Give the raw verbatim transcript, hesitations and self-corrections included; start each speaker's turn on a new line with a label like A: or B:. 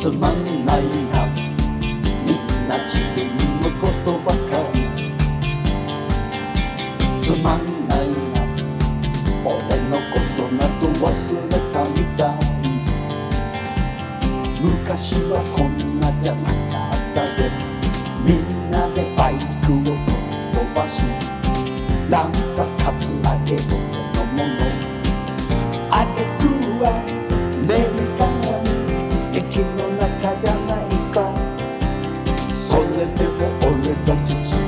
A: つまんないな、みんな自分のことばかり。つまんないな、俺のことなど忘れたみたい。昔はこんなじゃなかったぜ。みんなでバイクをぶっ飛ばし、なんかカツアゲ俺のもの。あげくはメリカン、駅の中じゃないか。それでも俺たち